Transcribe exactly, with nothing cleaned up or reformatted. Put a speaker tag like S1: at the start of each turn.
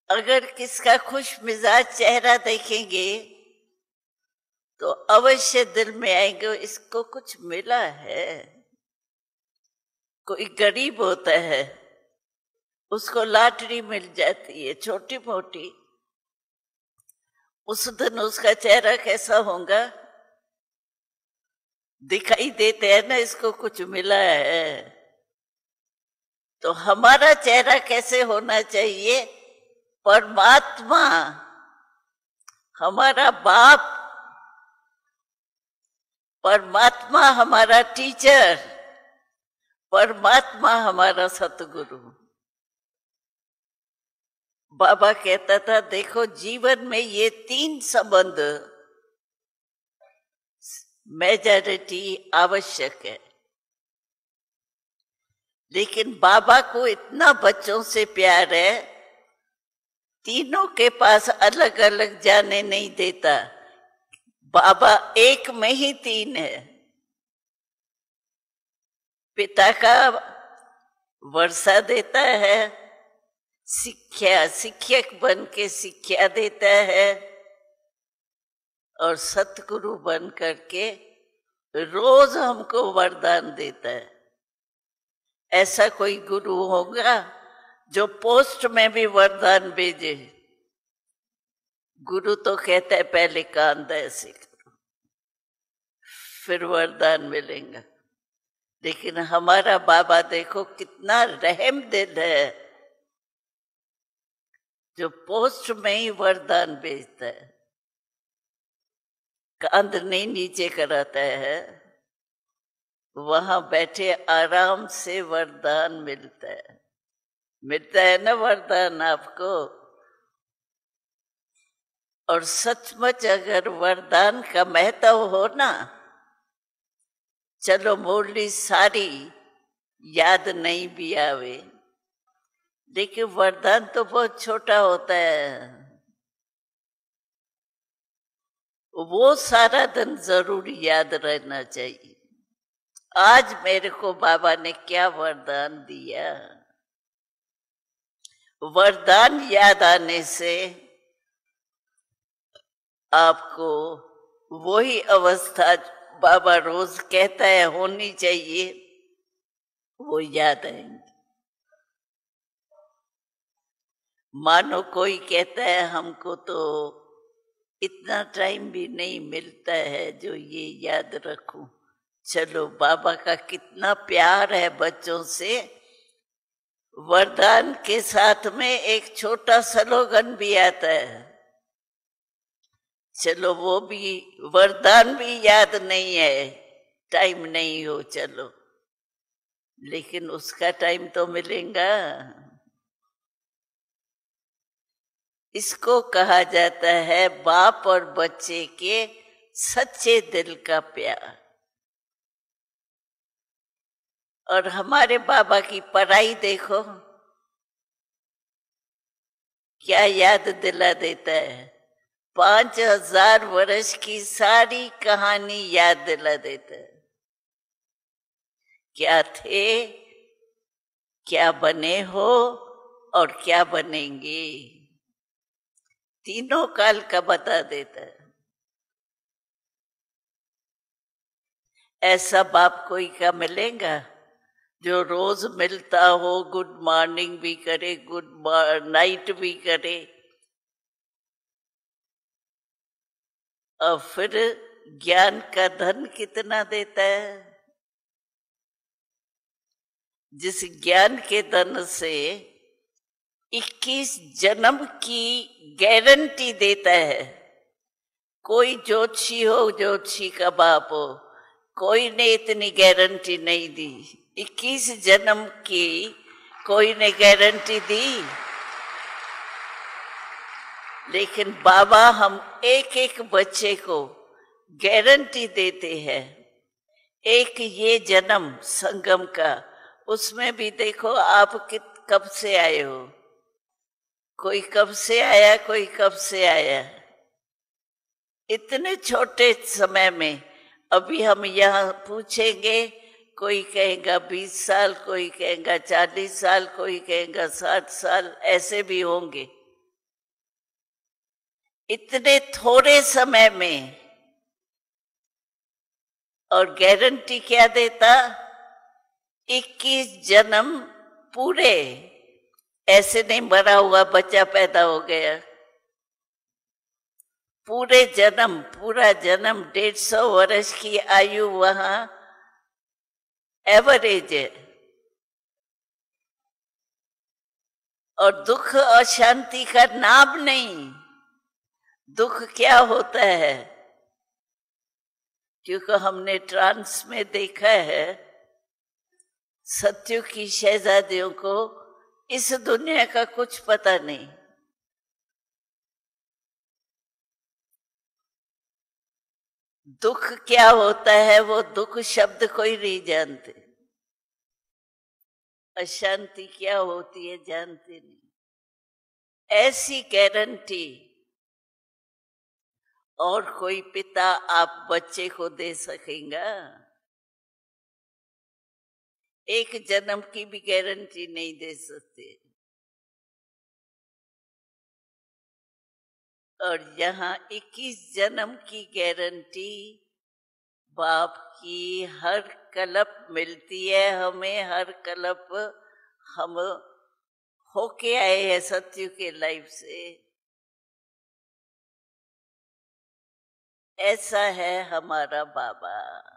S1: अगर किसका खुश मिजाज चेहरा देखेंगे तो अवश्य दिल में आएंगे इसको कुछ मिला है। कोई गरीब होता है, उसको लॉटरी मिल जाती है छोटी मोटी, उस दिन उसका चेहरा कैसा होगा? दिखाई देते हैं ना, इसको कुछ मिला है। तो हमारा चेहरा कैसे होना चाहिए? परमात्मा, हमारा बाप, परमात्मा हमारा टीचर, परमात्मा हमारा सतगुरु। बाबा कहता था देखो जीवन में ये तीन संबंध मेजॉरिटी आवश्यक है, लेकिन बाबा को इतना बच्चों से प्यार है, तीनों के पास अलग अलग जाने नहीं देता। बाबा एक में ही तीन है। पिता का वर्षा देता है, शिक्षा शिक्षक बन के शिक्षा देता है, और सतगुरु बन करके रोज हमको वरदान देता है। ऐसा कोई गुरु होगा जो पोस्ट में भी वरदान भेजे? गुरु तो कहता है पहले कांदा ऐसे करो फिर वरदान मिलेगा। लेकिन हमारा बाबा देखो कितना रहम दिल है, जो पोस्ट में ही वरदान भेजता है, कांध नहीं नीचे कराता है, वहां बैठे आराम से वरदान मिलता है। मिलता है ना वरदान आपको? और सचमुच अगर वरदान का महत्व हो ना, चलो मुरली सारी याद नहीं भी आवे, लेकिन वरदान तो बहुत छोटा होता है, वो सारा दिन जरूर याद रहना चाहिए। आज मेरे को बाबा ने क्या वरदान दिया। वरदान याद आने से आपको वही अवस्था बाबा रोज कहता है होनी चाहिए, वो याद आएंगे। मानो कोई कहता है हमको तो इतना टाइम भी नहीं मिलता है जो ये याद रखूं। चलो बाबा का कितना प्यार है बच्चों से। वरदान के साथ में एक छोटा स्लोगन भी आता है, चलो वो भी वरदान भी याद नहीं है, टाइम नहीं हो चलो, लेकिन उसका टाइम तो मिलेगा। इसको कहा जाता है बाप और बच्चे के सच्चे दिल का प्यार। और हमारे बाबा की पढ़ाई देखो क्या याद दिला देता है। पांच हजार वर्ष की सारी कहानी याद दिला देता है। क्या थे, क्या बने हो और क्या बनेंगे, तीनों काल का बता देता है। ऐसा बाप कोई का मिलेगा जो रोज मिलता हो, गुड मॉर्निंग भी करे, गुड नाइट भी करे, और फिर ज्ञान का धन कितना देता है। जिस ज्ञान के धन से इक्कीस जन्म की गारंटी देता है। कोई ज्योतिषी हो, ज्योतिषी का बाप हो, कोई ने इतनी गारंटी नहीं दी। इक्कीस जन्म की कोई ने गारंटी दी, लेकिन बाबा हम एक एक बच्चे को गारंटी देते हैं। एक ये जन्म संगम का, उसमें भी देखो आप कित कब से आए हो, कोई कब से आया, कोई कब से आया। इतने छोटे समय में अभी हम यहाँ पूछेंगे, कोई कहेगा बीस साल, कोई कहेगा चालीस साल, कोई कहेगा साठ साल, ऐसे भी होंगे। इतने थोड़े समय में, और गारंटी क्या देता? इक्कीस जन्म पूरे। ऐसे नहीं मरा हुआ बच्चा पैदा हो गया, पूरे जन्म, पूरा जन्म, डेढ़ सौ वर्ष की आयु वहां एवरेज है। और दुख और शांति का नाम नहीं। दुख क्या होता है? क्योंकि हमने ट्रांस में देखा है, सत्युग की शहजादियों को इस दुनिया का कुछ पता नहीं। दुख क्या होता है वो दुख शब्द कोई नहीं जानते। अशांति क्या होती है जानते नहीं। ऐसी गारंटी और कोई पिता आप बच्चे को दे सकेगा? एक जन्म की भी गारंटी नहीं दे सकते। और यहाँ इक्कीस जन्म की गारंटी बाप की हर कल्प मिलती है हमें। हर कल्प हम होके आए हैं सत्युग के लाइफ से। ऐसा है हमारा बाबा।